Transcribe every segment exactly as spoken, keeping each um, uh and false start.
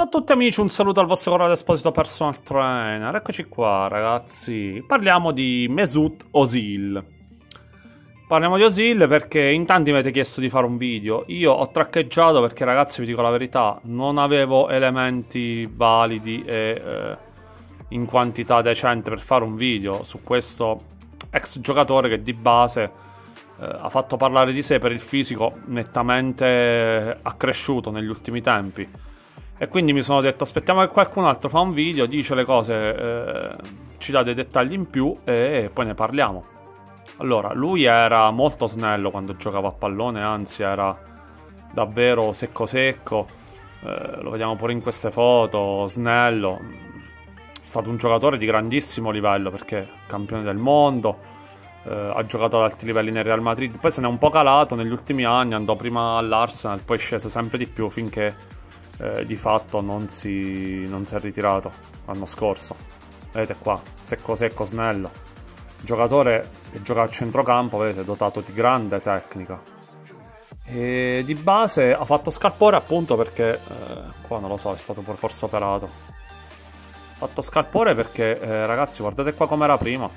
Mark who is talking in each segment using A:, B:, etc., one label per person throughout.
A: Ciao a tutti amici, un saluto al vostro Corrado Esposito Personal Trainer. Eccoci qua ragazzi, parliamo di Mesut Özil. Parliamo di Özil perché in tanti mi avete chiesto di fare un video. Io ho traccheggiato perché ragazzi, vi dico la verità, non avevo elementi validi e eh, in quantità decente per fare un video su questo ex giocatore che di base eh, ha fatto parlare di sé per il fisico nettamente accresciuto negli ultimi tempi. E quindi mi sono detto aspettiamo che qualcun altro fa un video, dice le cose, eh, ci dà dei dettagli in più e poi ne parliamo. Allora, lui era molto snello quando giocava a pallone, anzi era davvero secco secco, eh, lo vediamo pure in queste foto, snello. È stato un giocatore di grandissimo livello perché campione del mondo, eh, ha giocato ad alti livelli nel Real Madrid, poi se n'è un po' calato negli ultimi anni, andò prima all'Arsenal, poi scese sempre di più finché Eh, di fatto non si, non si è ritirato l'anno scorso. Vedete qua, secco secco, snello. Giocatore che gioca a centrocampo, vedete, dotato di grande tecnica. E di base ha fatto scalpore appunto perché, eh, qua non lo so, è stato pure forse operato. Ha fatto scalpore perché, eh, ragazzi, guardate qua com'era prima.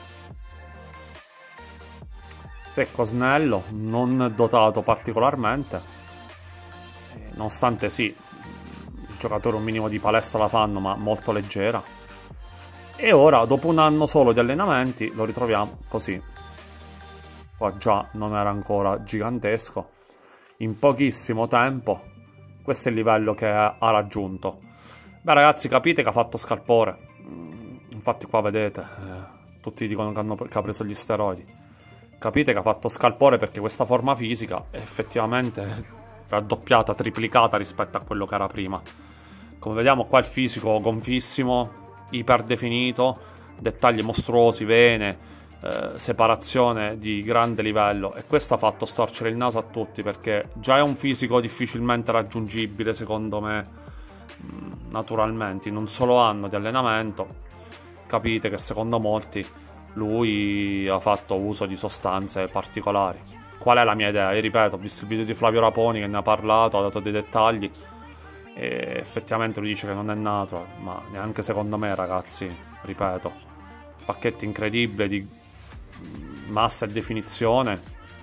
A: Secco, snello, non dotato particolarmente. E, nonostante sì, giocatori un minimo di palestra la fanno, ma molto leggera. E ora, dopo un anno solo di allenamenti, lo ritroviamo così. Poi già non era ancora gigantesco. In pochissimo tempo, questo è il livello che ha raggiunto. Beh ragazzi, capite che ha fatto scalpore. Infatti qua vedete, eh, tutti dicono che, hanno, che ha preso gli steroidi. Capite che ha fatto scalpore perché questa forma fisica è effettivamente raddoppiata, triplicata rispetto a quello che era prima. Come vediamo qua il fisico gonfissimo, iperdefinito, dettagli mostruosi, vene, eh, separazione di grande livello, e questo ha fatto storcere il naso a tutti perché già è un fisico difficilmente raggiungibile secondo me naturalmente in un solo anno di allenamento. Capite che secondo molti lui ha fatto uso di sostanze particolari. Qual è la mia idea? Io ripeto, ho visto il video di Flavio Raponi che ne ha parlato, ha dato dei dettagli e effettivamente lui dice che non è natural, ma neanche secondo me ragazzi, ripeto, pacchetti incredibili di massa e definizione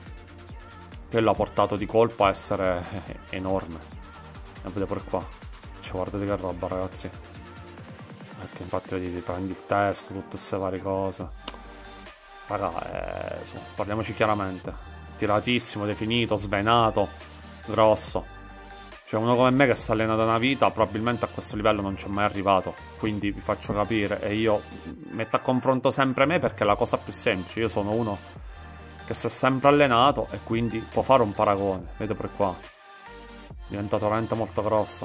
A: che l'ha portato di colpo a essere enorme. E vedete pure qua, cioè guardate che roba ragazzi, perché infatti vedi, prendi il testo, tutte queste varie cose, raga, eh, su, parliamoci chiaramente, tiratissimo, definito, svenato, grosso. Cioè uno come me che si allena da una vita probabilmente a questo livello non ci è mai arrivato. Quindi vi faccio capire, e io metto a confronto sempre me perché è la cosa più semplice. Io sono uno che si è sempre allenato e quindi può fare un paragone. Vedete pure qua, è diventato veramente molto grosso.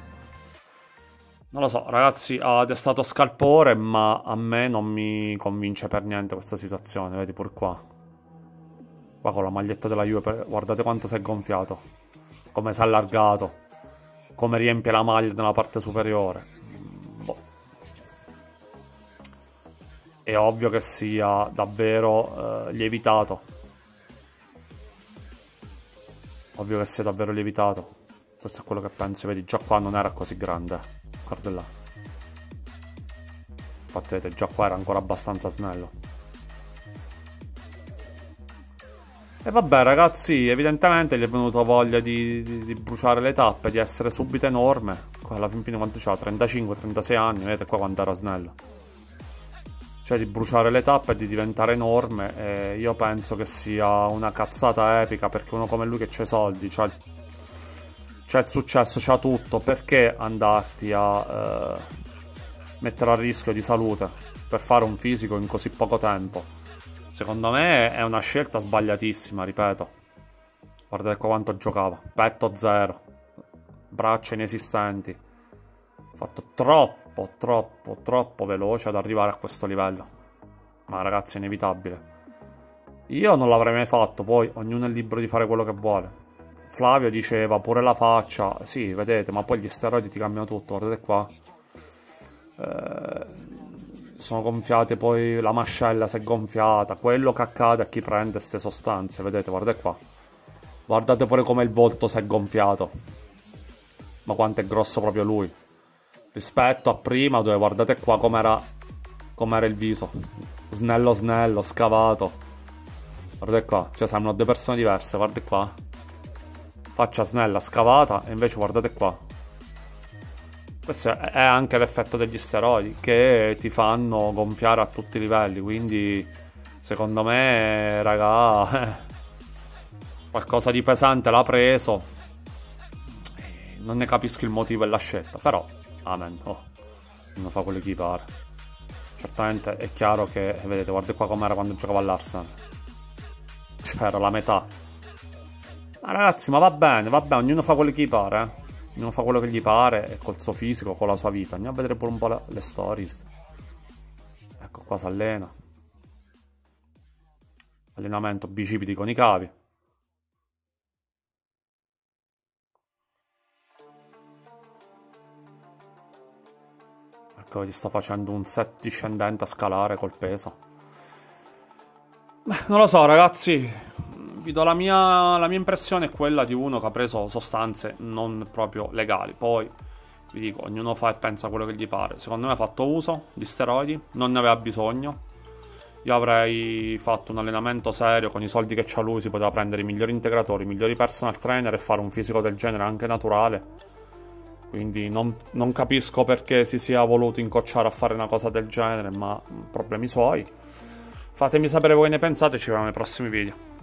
A: Non lo so ragazzi, ha destato scalpore, ma a me non mi convince per niente questa situazione. Vedi pure qua, qua con la maglietta della Juve, guardate quanto si è gonfiato, come si è allargato, come riempie la maglia nella parte superiore. Boh. È ovvio che sia davvero eh, lievitato. Ovvio che sia davvero lievitato. Questo è quello che penso. Vedi, già qua non era così grande. Guarda là. Infatti vedete, già qua era ancora abbastanza snello. E vabbè ragazzi, evidentemente gli è venuto voglia di, di, di bruciare le tappe, di essere subito enorme. Qua alla fin fine quanto c'ha? trentacinque trentasei anni, vedete qua quanto era snello. Cioè di bruciare le tappe e di diventare enorme, e io penso che sia una cazzata epica perché uno come lui che c'ha i soldi, c'ha il, c'ha il successo, c'ha tutto, perché andarti a eh, mettere a rischio di salute per fare un fisico in così poco tempo? Secondo me è una scelta sbagliatissima, ripeto. Guardate qua quanto giocava. Petto zero, braccia inesistenti. Fatto troppo, troppo, troppo veloce ad arrivare a questo livello. Ma ragazzi è inevitabile. Io non l'avrei mai fatto, poi ognuno è libero di fare quello che vuole. Flavio diceva pure la faccia. Sì, vedete, ma poi gli steroidi ti cambiano tutto, guardate qua. Eh... sono gonfiate, poi la mascella si è gonfiata. Quello che accade a chi prende queste sostanze, vedete, guardate qua, guardate pure come il volto si è gonfiato, ma quanto è grosso proprio lui. Rispetto a prima, dove guardate qua com'era com'era il viso. Snello snello, scavato. Guardate qua, cioè sembrano due persone diverse, guardate qua. Faccia snella, scavata, e invece guardate qua. Questo è anche l'effetto degli steroidi, che ti fanno gonfiare a tutti i livelli, quindi secondo me, raga, eh, qualcosa di pesante l'ha preso. Non ne capisco il motivo e la scelta, però, amen, oh, non fa quello che gli pare. Certamente è chiaro che, vedete, guardate qua com'era quando giocava all'Arsenal. C'era la metà. Ma ragazzi, ma va bene, va bene, ognuno fa quello che gli pare, eh. Ognuno fa quello che gli pare, e col suo fisico, con la sua vita. Andiamo a vedere pure un po' le, le stories. Ecco qua si allena. Allenamento bicipiti con i cavi. Ecco, gli sta facendo un set discendente a scalare col peso. Beh, non lo so, ragazzi. Vi do la mia, la mia impressione è quella di uno che ha preso sostanze non proprio legali. Poi, vi dico, ognuno fa e pensa quello che gli pare. Secondo me ha fatto uso di steroidi, non ne aveva bisogno. Io avrei fatto un allenamento serio, con i soldi che c'ha lui si poteva prendere i migliori integratori, i migliori personal trainer e fare un fisico del genere anche naturale. Quindi non, non capisco perché si sia voluto incocciare a fare una cosa del genere, ma problemi suoi. Fatemi sapere voi che ne pensate, ci vediamo nei prossimi video.